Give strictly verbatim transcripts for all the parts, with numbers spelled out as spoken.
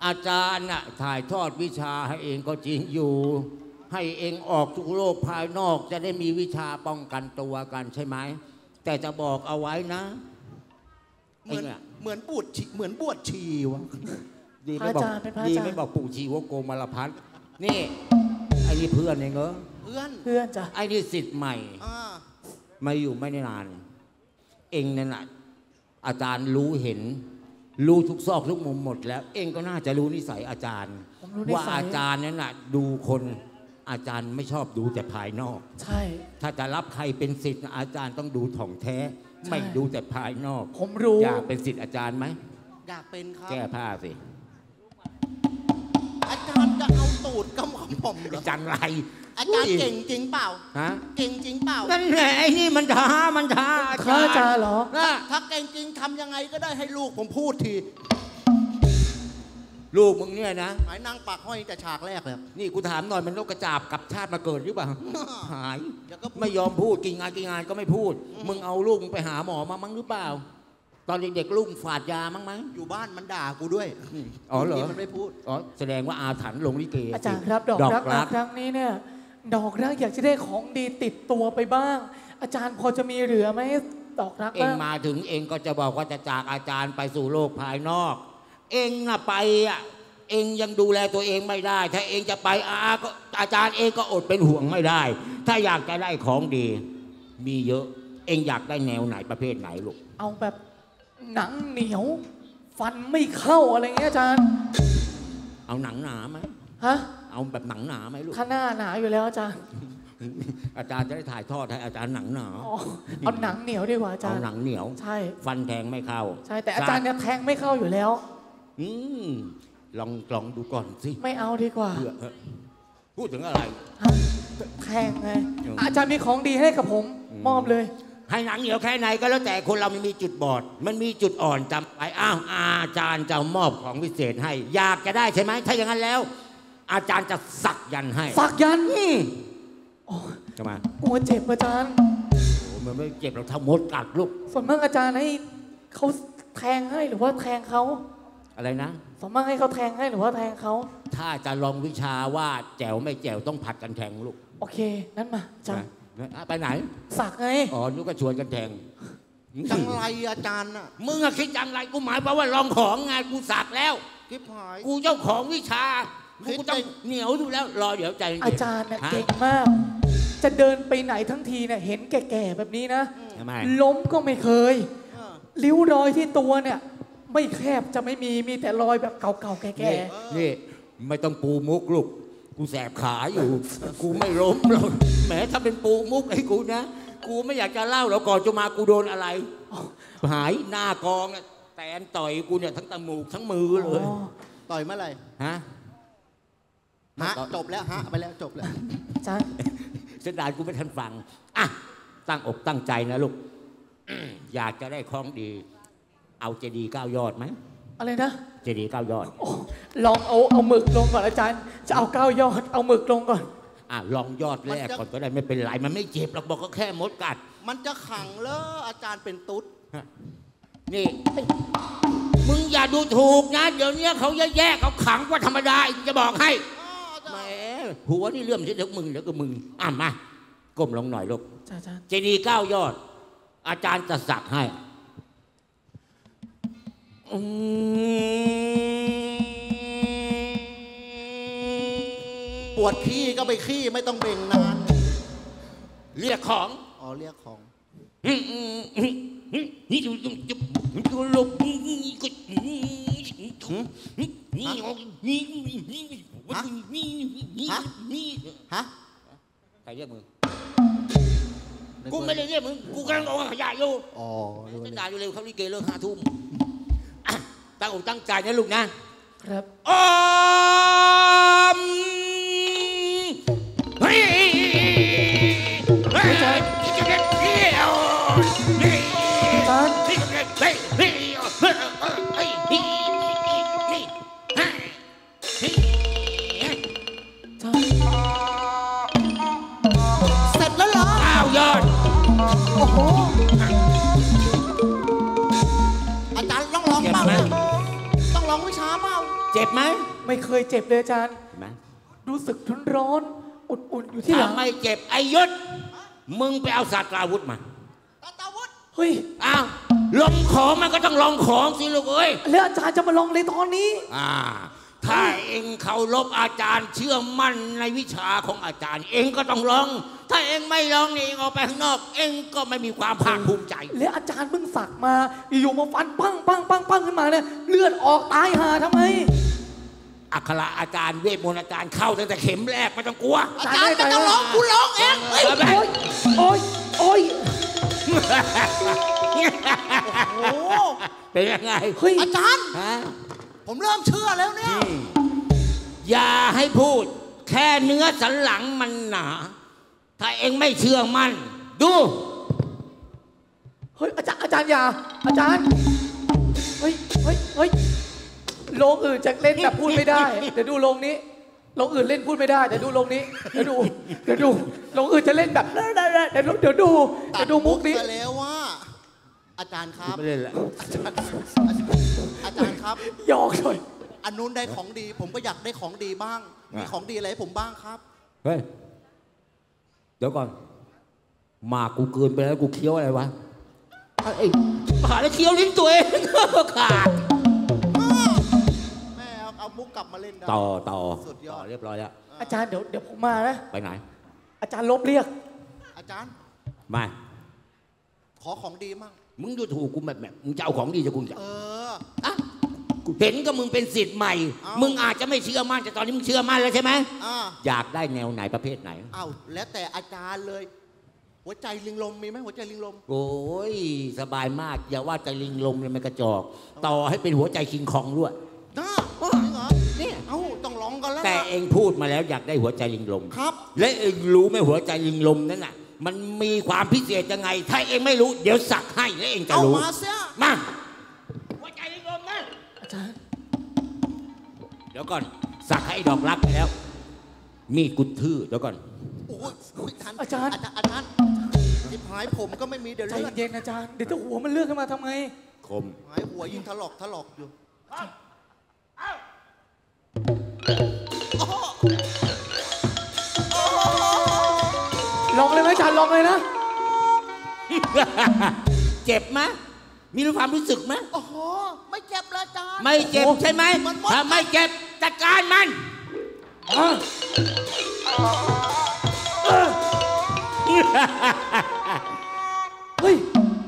อาจารย์น่ะถ่ายทอดวิชาให้เองก็จริงอยู่ให้เองออกสู่โลกภายนอกจะได้มีวิชาป้องกันตัวกันใช่ไหมแต่จะบอกเอาไว้นะเหมือนเหมือนบวชเหมือนบวชชีวะดีไม่บอกดีไม่บอกปู่ชีวโกมารพัฒน์นี่ไอ้นี่เพื่อนเองเหรอเพื่อนเพื่อนจ้ะไอ้นี่ศิษย์ใหม่มาอยู่ไม่ได้นานเองนั่นแหละอาจารย์รู้เห็นรู้ทุกซอกทุกมุมหมดแล้วเองก็น่าจะรู้นิสัยอาจารย์ว่าอาจารย์นั่นน่ะดูคนอาจารย์ไม่ชอบดูแต่ภายนอกใช่ถ้าจะรับใครเป็นศิษย์อาจารย์ต้องดูถ่องแท้ไม่ดูแต่ภายนอกผมรู้อยากเป็นศิษย์อาจารย์ไหมอยากเป็นครับแก้ผ้าสิอาจารย์จะเอาตูดกำของผมเหรอจังไรอาจารย์เก่งจริงเปล่าฮะเก่งจริงเปล่านั่นแหละไอ้นี่มันท้ามันท้าอาจารย์เหรอถ้าเก่งจริงทำยังไงก็ได้ให้ลูกผมพูดทีลูกมึงเนี่ยนะหายนั่งปากห้อยแต่ฉากแรกเลยนี่กูถามหน่อยมันนกกระจาบกับชาติมาเกิดหรือเปล่าหายไม่ยอมพูดกินงานกินงานก็ไม่พูดมึงเอาลูกมึงไปหาหมอมามั้งหรือเปล่าตอนเด็กๆลูกฝาดยามั้งมั้งอยู่บ้านมันด่ากูด้วยอ๋อเหรอมันไม่พูดอ๋อแสดงว่าอาถรรพ์ลงลิเกอาจารย์ครับดอกรักครั้งนี้เนี่ยดอกรักอยากจะได้ของดีติดตัวไปบ้างอาจารย์พอจะมีเหลือไหมดอกรักเองมาถึงเองก็จะบอกว่าจะจากอาจารย์ไปสู่โลกภายนอกเองน่ะไปอ่ะเองยังดูแลตัวเองไม่ได้ถ้าเองจะไปอาก็อาจารย์เองก็อดเป็นห่วงไม่ได้ถ้าอยากจะได้ของดีมีเยอะเองอยากได้แนวไหนประเภทไหนลูกเอาแบบหนังเหนียวฟันไม่เข้าอะไรเงี้ยอาจารย์เอาหนังหนาไหมฮะเอาแบบหนังหนาไหมลูกข้าหน้าหนาอยู่แล้วอาจารย์อาจารย์จะได้ถ่ายทอดให้อาจารย์หนังหนาเอาหนังเหนียวดีกว่าอาจารย์เอาหนังเหนียวใช่ฟันแทงไม่เข้าใช่แต่อาจารย์เนี่ยแทงไม่เข้าอยู่แล้วอืมลองลองดูก่อนสิไม่เอาดีกว่าพูดถึงอะไรแทงไงอาจารย์มีของดีให้กับผมมอบเลยให้หนังเหนียวแค่ไหนก็แล้วแต่คนเรามันมีจุดบอดมันมีจุดอ่อนจำไปอ้าวอาจารย์จะมอบของพิเศษให้อยากจะได้ใช่ไหมถ้าอย่างนั้นแล้วอาจารย์จะสักยันให้สักยันทำไมกลัวเจ็บอาจารย์โอ้มันไม่เจ็บเราทำมดกัดลูกส่วนมากอาจารย์ให้เขาแทงให้หรือว่าแทงเขาอะไรนะส่วนมากให้เขาแทงให้หรือว่าแทงเขาถ้าจะลองวิชาว่าแจ๋วไม่แจ๋วต้องผัดกันแทงลูกโอเคนั่นมาอาจารย์ไปไหนสักไงอ๋อนุก็ชวนกันแทงจังไรอาจารย์น่ะมึงอะคิดจังไรกูหมายเพราะว่าลองของไงกูสักแล้วกูเจ้าของวิชากูต้องเหนียวดูแล้วรอเดี๋ยวใจอาจารย์เก่งมากจะเดินไปไหนทั้งทีเนี่ยเห็นแก่ๆแบบนี้นะล้มก็ไม่เคยริ้วรอยที่ตัวเนี่ยไม่แคบจะไม่มีมีแต่รอยแบบเก่าๆแก่ๆนี่ไม่ต้องปูมุกลูกกูแสบขาอยู่กูไม่ล้มหรอกแหมถ้าเป็นปูมุกไอ้กูนะกูไม่อยากจะเล่าแล้วก่อนจะมากูโดนอะไรหายหน้ากองแตนต่อยกูเนี่ยทั้งตะมูกทั้งมือเลยต่อยเมื่อไหร่ฮะฮะจบแล้วฮะไปแล้วจบแล้วจ้าเสียดายกูไม่ทันฟังอ่ะตั้งอกตั้งใจนะลูกอยากจะได้ของดีเอาเจดีย์เก้ายอดไหมอะไรนะเจดีย์เก้ายอดลองเอาเอาหมึกลงก่อนอาจารย์จะเอาเก้ายอดเอาหมึกลงก่อนอ่ะลองยอดแรกก่อนก็ได้ไม่เป็นไรมันไม่เจ็บหรอกบอกก็แค่มดกัดมันจะขังเลยอาจารย์เป็นตุ๊ดนี่มึงอย่าดูถูกนะเดี๋ยวนี้เขาแย่ๆเขาขังกว่าธรรมดาจะบอกให้แหมหัวนี่เลื่อมเสียเดี๋ยวมึงเดี๋ยวก็มึงอ่ะมาก้มลงหน่อยลูกเจดีย์เก้ายอดอาจารย์จะสักให้ปวดขี้ก็ไปขี้ไม่ต้องเบ่งนานเรียกของอ๋อเรียกของนี่ดูดูดูดูลบนี่ก็นี่นี่นี่นี่นี่ฮะนี่ฮะใครเรียกมึงกูไม่ได้เรียกมึงกูกำลังออกขยะอยู่อ๋อจะด่าอยู่เร็วเขาลิเกเลิกห้าทุ่มตั้งอกตั้งใจนะลูกนะครับอมเฮ้ยเฮ้ยจะจะเด็ดเดียวนี่นี่นี่เฮ้ยเฮ้ยเฮ้ยนี่นี่นี่ฮะเสร็จแล้วเหรออ้าวยอดโอ้โหอาจารย์ลองลองเปล่าต้องลองวิชาเปล่าเจ็บไหมไม่เคยเจ็บเลยอาจารย์เห็นไหมรู้สึกร้อนๆอุ่นๆอยู่ที่หลัถ้าง ไม่เจ็บไอ้ยศมึงไปเอาศาสตราวุธมาตาตาวุฒิเฮ้ยอ้าวลงของมันก็ต้องลองของสิลูกเอ้ยแล้วอาจารย์จะมาลองเลยตอนนี้อ่าถ้าเองเคารพอาจารย์เชื่อมั่นในวิชาของอาจารย์ เองก็ต้องลอง ถ้าเองไม่ลองนี่เองออกไปข้างนอก เองก็ไม่มีความภาคภูมิใจแล้วอาจารย์เพิ่งสักมาอยู่ๆมาฟันปังปังปังปังขึ้นมาเนี่ยเลือดออกตายหาทำไมอัคระอาจารย์เวทมนต์อาจารย์เข้าตั้งแต่เข็มแรกไม่ต้องกลัวอาจารย์ไม่ต้องร้องกูร้องเองเฮ้ยเอาไปโอ๊ยโอ๊ยโอ้โหเป็นยังไงเฮ้ยอาจารย์ฮะผมเริ่มเชื่อแล้วเนี่ยอย่าให้พูดแค่เนื้อสันหลังมันหนา ถ้าเองไม่เชื่อมันดูเฮ้ยอาจารย์อาจารย์อย่าอาจารย์เฮ้ยเฮ้ยเฮ้ยโรงอื่นจะเล่นแบบพูดไม่ได้เดี๋ยวดูโรงนี้โรงอื่นเล่นพูดไม่ได้เดี๋ยวดูโรงนี้เดี๋ยวดูเดี๋ยวดูโรงอื่นจะเล่นแบบเดี๋ยวเดี๋ยวดูเดี๋ยวดูมุกนี้ตัดซะแล้วว่า อาจารย์ครับไม่เล่นละอาจารย์อาจารย์ครับหยอกหน่อยอันนู้นได้ของดี ผมก็อยากได้ของดีบ้าง มีของดีอะไรให้ผมบ้างครับเฮ้ยเดี๋ยวก่อนหมากกูเกินไปแล้วกูเคี้ยวอะไรวะไอ้หาแล้วเคี้ยวลิ้นตัวเอง ขาดแม่เอาเอามุกกลับมาเล่นได้ต่อต่อสุดยอดต่อเรียบร้อยแล้วอาจารย์เดี๋ยวเดี๋ยวผมมานะไปไหนอาจารย์ลบเรียกอาจารย์มาขอของดีมั่งมึงดูถูกกูแบบแบบมึงจะเอาของดีจากกูจะเอออ่ะกูเห็นก็มึงเป็นศิษย์ใหม่เอ้ามึมึงอาจจะไม่เชื่อมั่นแต่ตอนนี้มึงเชื่อมั่นแล้วใช่ไหมอ่าอยากได้แนวไหนประเภทไหนอ้าวแล้วแต่อาจารย์เลย หัวใจลิงลมมีไหมหัวใจลิงลมโอ้ยสบายมาก อย่าว่าใจลิงลมเลยมันกระจอก ต่อให้เป็นหัวใจคิงคองด้วยน่าจริงเหรอเนี่ยเอ้าต้องลองกันแล้วแต่ล่ะเองพูดมาแล้วอยากได้หัวใจลิงลมครับและเองรู้ไหมหัวใจลิงลมนั้นน่ะ มันมีความพิเศษยังไง ถ้าเองไม่รู้ เดี๋ยวสักให้แล้วเองจะเอารู้มาเสียมาหัวใจลิงลมนะอาจารย์เดี๋ยวก่อน สักให้ดอกรักไปแล้ว มีดกุดทื่อเดี๋ยวก่อนโอ้ยโอ้ยทันอาจารย์อาจารย์อาจารย์จิบหายผมก็ไม่มีเดี๋ยวใจเลือดเย็นๆอาจารย์เดี๋ยวถ้าหัวมันเลือกขึ้นมาทำไงคมหายหัวยิงถลอกถลอกอยู่ลองเลยไหมอาจารย์ลองเลยนะเจ็บไหมมีความรู้สึกไหมโอ้โห ไม่เจ็บเลยอาจารย์ไม่เจ็บใช่ไหมมันหมดถ้าไม่เจ็บจัดการมันเฮ้ย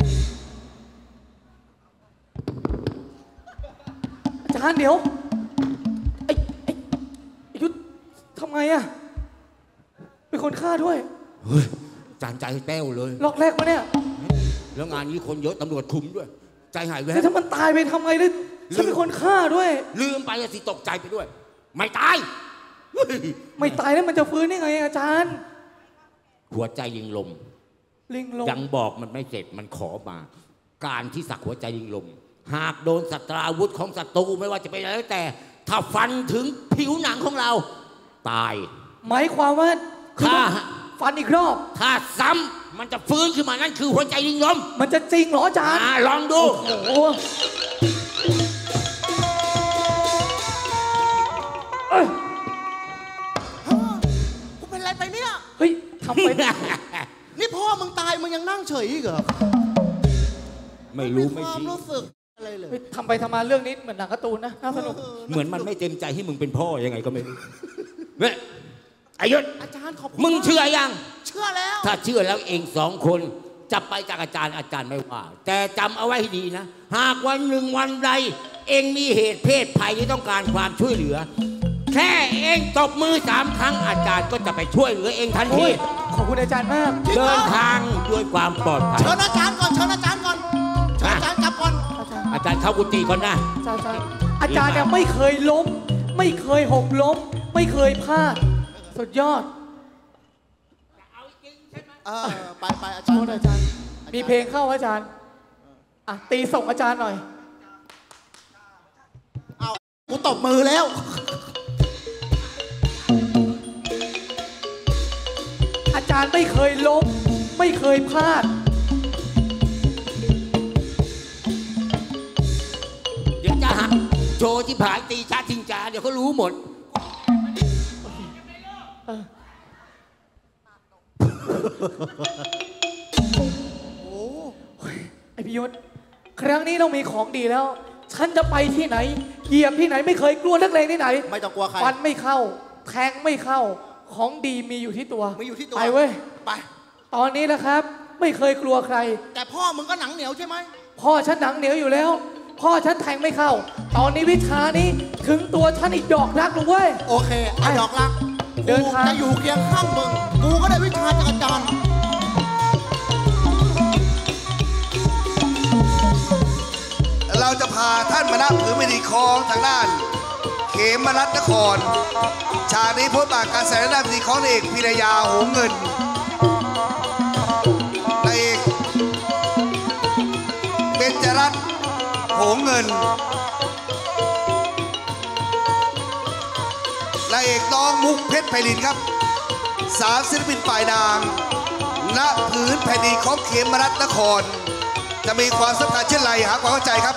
อาจารย์เดี๋ยว ไอ้ไอ้ไอ้ยุทธทำไงอะเป็นคนฆ่าด้วยเฮ้ยจานใจแป้วเลยล็อกแรกมาเนี่ยแล้วงานนี้คนเยอะตำรวจคุมด้วย ใจหายแวแล้วบถ้ามันตายไปทำไงเนี่ยฉันเป็นคนฆ่าด้วยลืมไปอะสิตกใจไปด้วย ไม่ตายเฮ้ยไม่ตายแล้วมันจะฟื้นได้ไงอาจารย์หัวใจลิงลมลิงลงยังบอกมันไม่เสร็จมันขอมา การที่สักหัวใจลิงลม หากโดนศัตราวุธของศัตรูไม่ว่าจะเป็นอะไรแล้วแต่ ถ้าฟันถึงผิวหนังของเรา ตายหมายความว่าคือถ้าฟันอีกรอบถ้าซ้ำมันจะฟื้นขึ้นมานั่นคือหัวใจลิงลมมันจะจริงเหรออาจารย์อ่าลองดูโอ้โหเอ้ยกูเป็นอะไรไปเนี่ยเฮ้ยทำไปนี่พ่อมึงตายมึงยังนั่งเฉยอีกเหรอไม่รู้ไม่ความชี้รู้สึกอะไรเลยเฮ้ยทำไปทำมาเรื่องนี้เหมือนหนังการ์ตูนนะน่าสนุกเหมือนมันไม่เต็มใจให้มึงเป็นพ่อยังไงก็ไม่รู้เนี่ยไอ้ยศอาจารย์ขอบคุณมึงเชื่อยังเชื่อแล้วถ้าเชื่อแล้วเองสองคนจะไปจากอาจารย์อาจารย์ไม่ว่า แต่จำเอาไว้ให้ดีนะ หากวันหนึ่งวันใด เองมีเหตุเพศภัยที่ต้องการความช่วยเหลือ แค่เองตบมือสามครั้งอาจารย์ก็จะไปช่วยเหลือเองทันโอ้ทียขอบคุณอาจารย์มากเดินทางด้วยความปลอดภัยเชิญอาจารย์ก่อนเชิญอาจารย์ก่อนเชิญอาจารย์กลับก่อนอาจารย์อาจารย์เข้ากุฏิก่อนนะอาจารย์อาจารย์อาจารย์เนี่ยไม่เคยล้ม ไม่เคยหกล้ม ไม่เคยพลาด สุดยอดเออไปไปอาโทจารษย์อาจารย์ มีเพลงเข้าอาจารย์อ่ะตีส่งอาจารย์หน่อยเอากูตบมือแล้วอาจารย์ไม่เคยล้ม ไม่เคยพลาดเดี๋ยวจะหักโชว์ที่ผายตีชาทิ้งใจดี๋ยวเขารู้หมดโอ้ไอพิยศครั้งนี้เรามีของดีแล้ว ฉันจะไปที่ไหนเหยียบที่ไหนไม่เคยกลัวนักเลงที่ไหนไม่ต้องกลัวใครฟันไม่เข้าแทงไม่เข้าของดีมีอยู่ที่ตัวมีอยู่ที่ตัวไปเว้ยไปตอนนี้นะครับไม่เคยกลัวใครแต่พ่อมึงก็หนังเหนียวใช่ไหมพ่อฉันหนังเหนียวอยู่แล้วพ่อฉันแทงไม่เข้าตอนนี้วิชานี้ถึงตัวฉันอีกดอกรักเลยเว้ยโอเคไอ้ดอกรักเดินทางจะอยู่เคียงข้างมึงกูก็ได้วิชาจากอาจารย์เราจะพาท่านมานับถือไม่ดีคองทางด้านเขมรัตนครฉากนี้พบปากการแสดงด้านพิธีของนายเอกพิรยาโหงเงินนายเอกเบญจรัตน์โหงเงินนายเอกน้องมุกเพชรไพลินครับสามศิลปินฝ่ายนางณผืนแผ่นดินของเขมรัตนครจะมีความสำคัญเช่นไรหาความเข้าใจครับ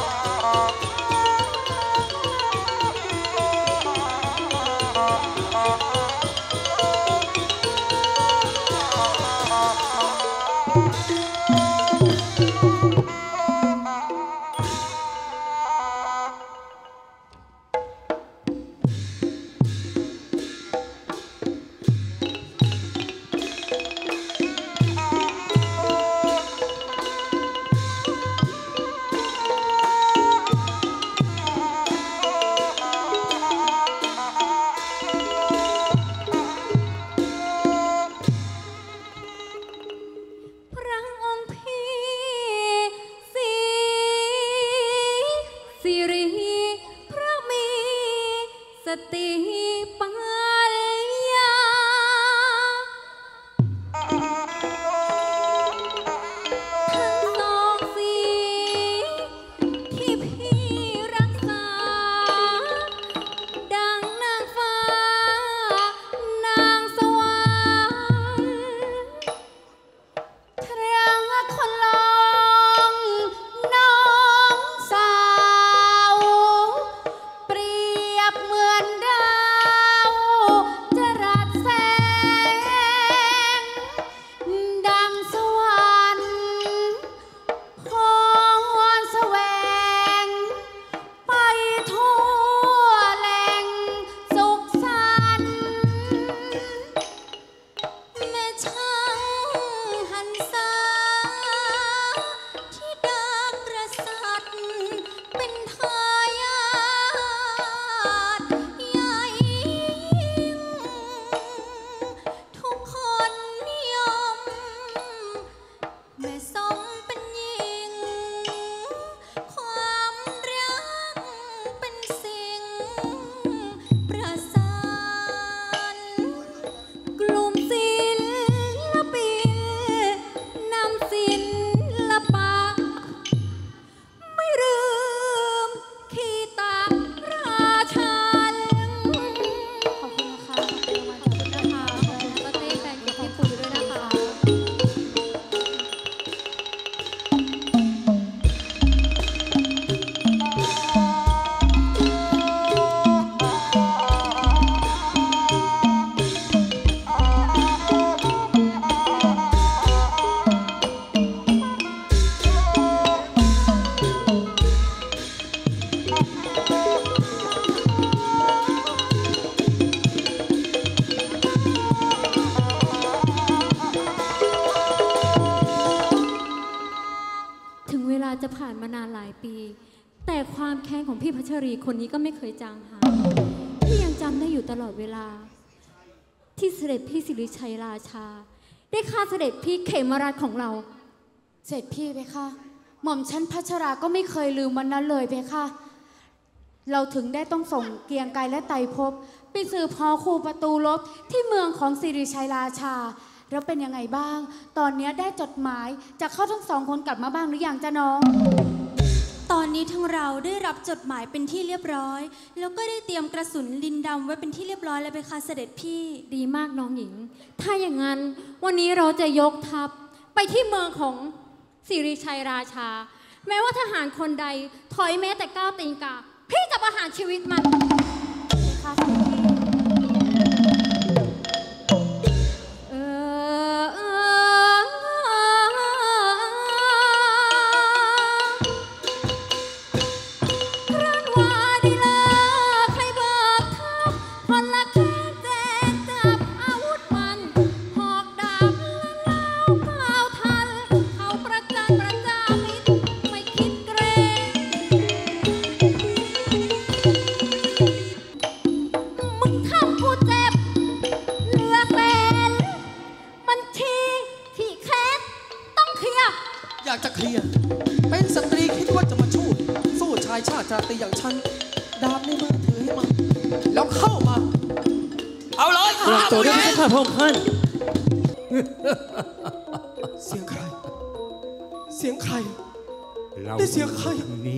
จะผ่านมานานหลายปีแต่ความแค้นของพี่พัชรีคนนี้ก็ไม่เคยจางหายพี่ยังจำได้อยู่ตลอดเวลาที่เสด็จพี่สิริชัยราชาได้ฆ่าเสด็จพี่เขมราชของเราเสด็จพี่เพคะหม่อมชั้นพัชราก็ไม่เคยลืมวันนั้นเลยเพคะเราถึงได้ต้องส่งเกียงไกรและไตรภพไปสืบพอคู่ประตูรบที่เมืองของสิริชัยราชาแล้วเป็นยังไงบ้างตอนนี้ได้จดหมายจากเขาทั้งสองคนกลับมาบ้างหรือยังจ๊ะน้องตอนนี้ทั้งเราได้รับจดหมายเป็นที่เรียบร้อยแล้วก็ได้เตรียมกระสุนลินดำไว้เป็นที่เรียบร้อยแล้วเพคะเสด็จพี่ดีมากน้องหญิงถ้าอย่างนั้นวันนี้เราจะยกทัพไปที่เมืองของสิริชัยราชาแม้ว่าทหารคนใดถอยแม้แต่ก้าวตีนกาพี่จะประหารชีวิตมันคะเสด็จพี่เออเออครั้นว่าดีลาใครเบิกทัพพลละแค่แจกจับอาวุธมันหอกดาบและเล่าก้าวทันเขาประจันประจามิตรไม่คิดเกรงมึงทำกูเจ็บเหลือแสนมันทีที่แค้นต้องเคลียร์อยากจะเคลียร์เป็นสตรีคิดว่าจะมาชูดสู้ชายชาติชาตรีอย่างฉันดาบในมือถือให้มาแล้วเข้ามา เอาเลยกลับตัวด้วยข้าพระองค์ท่านเสียงใคร เสียงใครเราได้เสียงใครนี่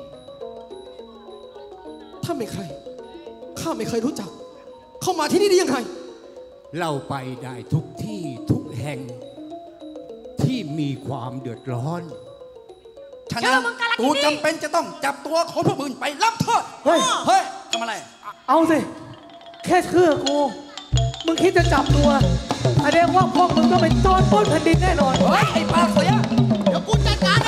ถ้าไม่ใครข้าไม่เคยรู้จัก เข้ามาที่นี่ได้ยังไงเราไปได้ทุกที่ทุกแห่งที่มีความเดือดร้อนฉะนั้นกูจำเป็นจะต้องจับตัวของพวกมึงไปรับโทษเฮ้ยเฮ้ยทำอะไรเอาสิ แค่เชื่อกู มึงคิดจะจับตัวแสดงว่าพวกมึงก็เป็นโจรปล้นแผ่นดินแน่นอนเฮ้ย ไอ้ปากเสียเดี๋ยวกูจัดการ